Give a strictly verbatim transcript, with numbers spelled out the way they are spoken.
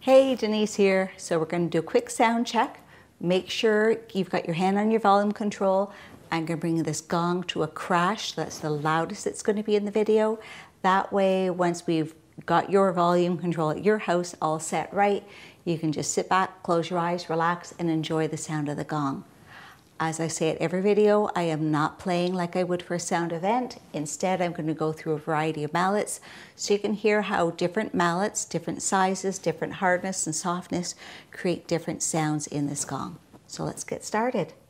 Hey, Denise here. So we're going to do a quick sound check. Make sure you've got your hand on your volume control. I'm going to bring this gong to a crash. That's the loudest it's going to be in the video. That way, once we've got your volume control at your house all set right, you can just sit back, close your eyes, relax, and enjoy the sound of the gong. As I say at every video, I am not playing like I would for a sound event. Instead, I'm going to go through a variety of mallets so you can hear how different mallets, different sizes, different hardness and softness create different sounds in this gong. So let's get started.